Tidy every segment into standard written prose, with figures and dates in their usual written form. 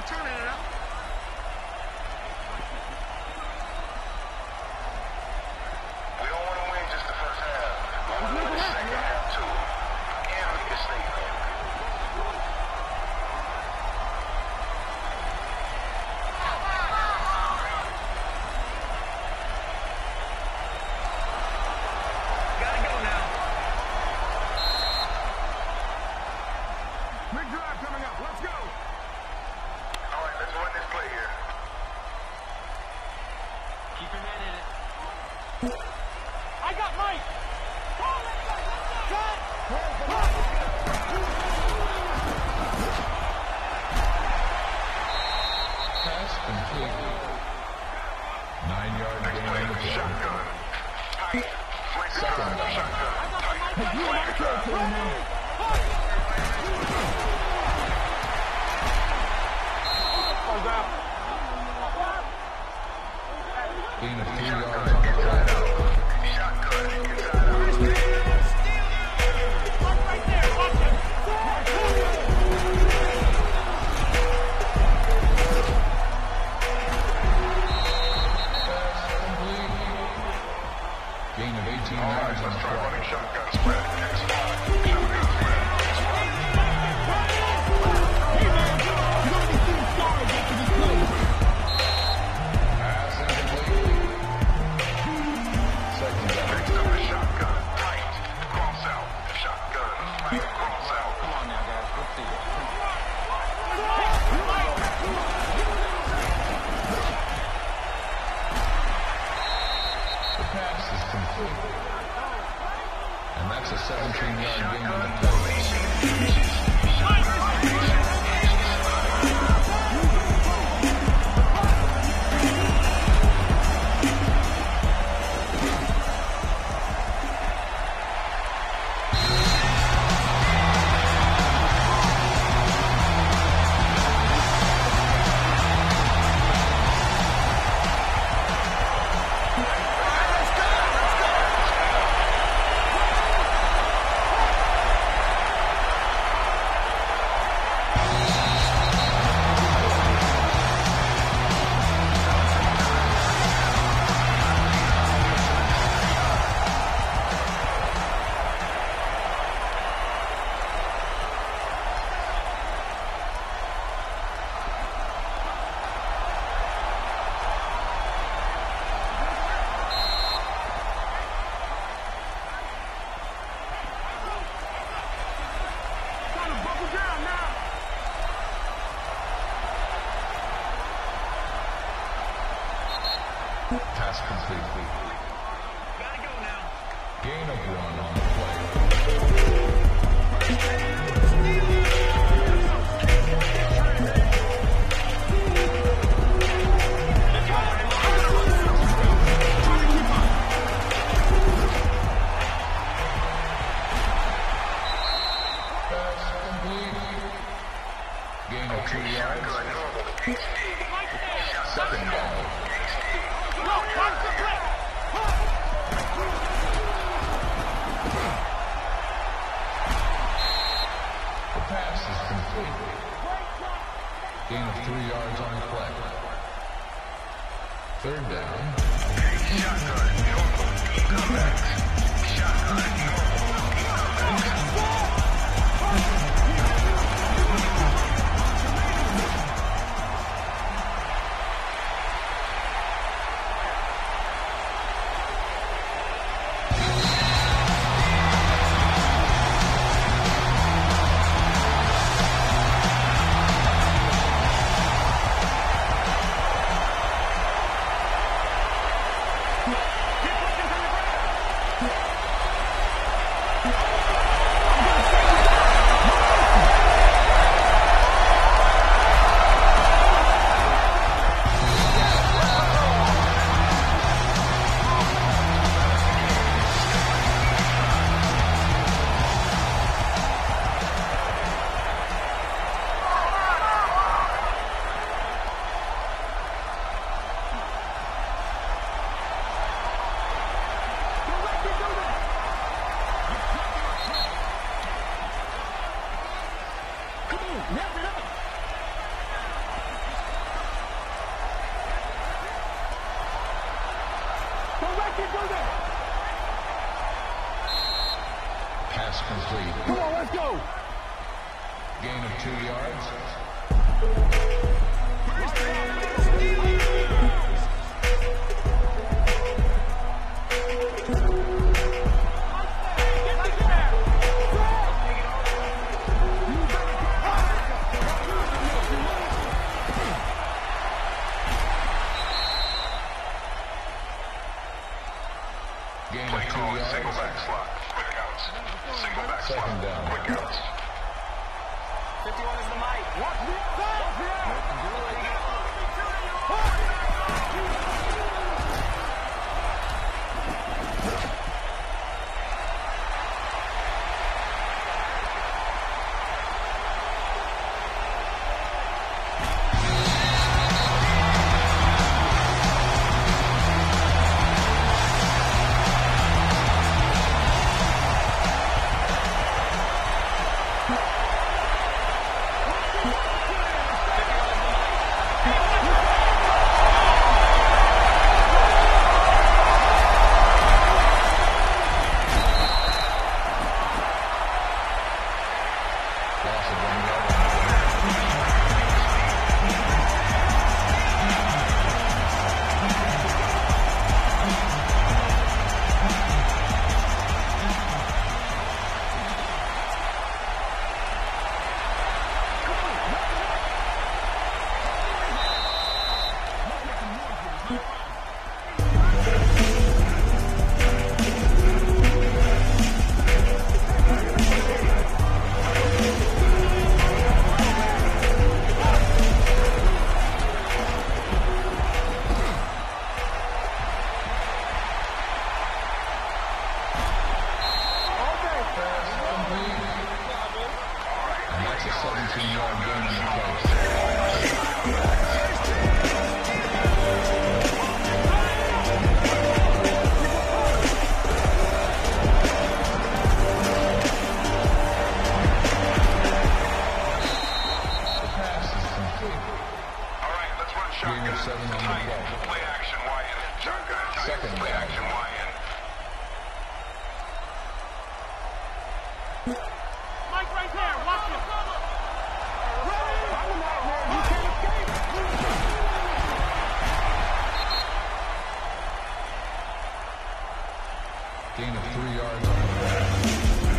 turning it up. We don't want to win just the first half. We want to win the second half, too. And make a statement. Gotta go now. Big drive coming up. Let's go. All right, let's run this play here. Keep your man in it. I got Mike. Pass complete. 9-yard gain on the play. Shotgun. Tight. Flex Second down. down. Shotgun. Tight. You in our territory now. Gain of 3 yards on the play. Shotgun. Inside out. Right there. Watch him. Pass complete. Gain of 18 All right, yards on let's the try play. running shotgun spread. X5. Shotgun spread. Pass incomplete. Second down. Next up is shotgun. Tight. Cross out. Shotgun. Tight. Cross out. Come on now, guys. Let's see it. The pass is complete. And that's a 17-yard gain on the play. Gotta buckle down now. Pass complete. Gotta go now. Gain of 1 on the play. Pass complete. Gain of 2 yards. Second down. The pass is complete. Gain of 3 yards on the play. Third down. Shotgun. Normal. Comebacks. Shotgun. can do this. Pass complete. Come on, let's go. Gain of 2 yards. Gain of 2 yards. Single back slot. Quick outs. Single back slot. Second down. Quick outs. 51 is the mic. Watch me Loss of 1 yard. And that's a 17-yard gain in the place. The pass is complete. All right, let's run shotgun. Gain of 7 on the Tight. play. Play action YN. Shotgun. Tight. Second Play down. action YN. Mike right there. Watch it. I'm out, man. You can't escape. Gain of 3 yards on the play.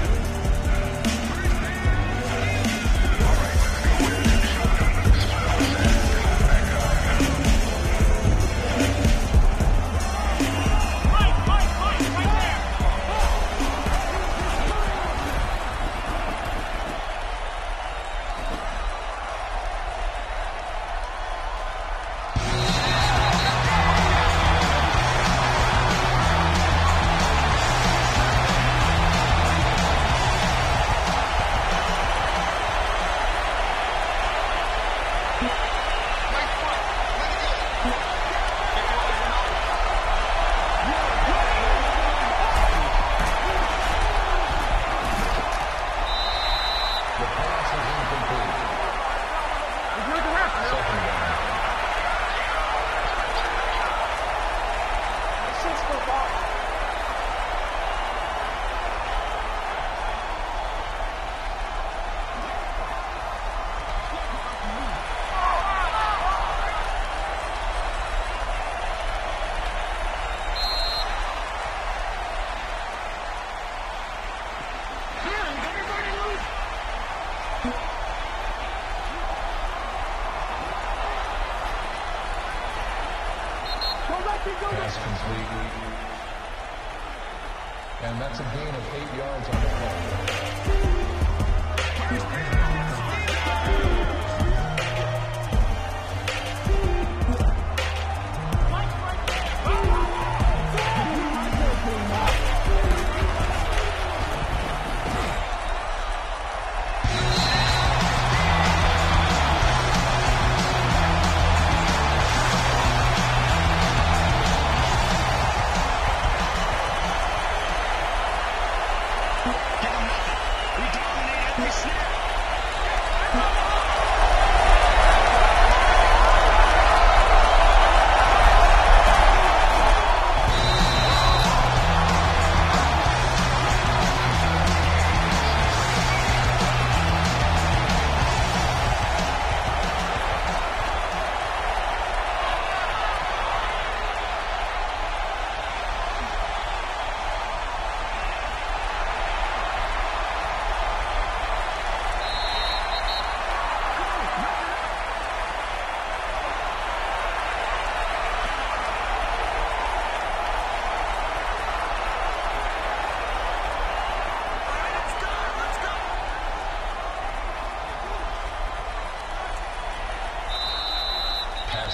Mike, right there. The pass is incomplete. Second down. Pass complete. And that's a gain of 8 yards on the play.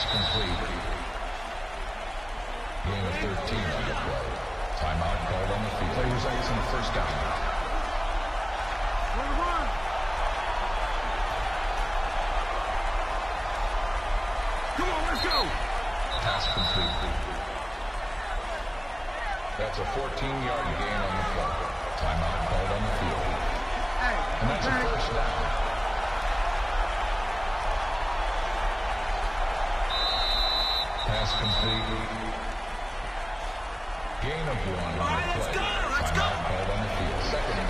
Pass complete. Gain of 13 on the play. Timeout called on the field. Play results in a first down. Run. Come on, let's go. Pass complete. That's a 14-yard gain on the play. Timeout called on the field. And that's a first down. Pass complete. Gain of 1 on the play. Timeout called on the field. Second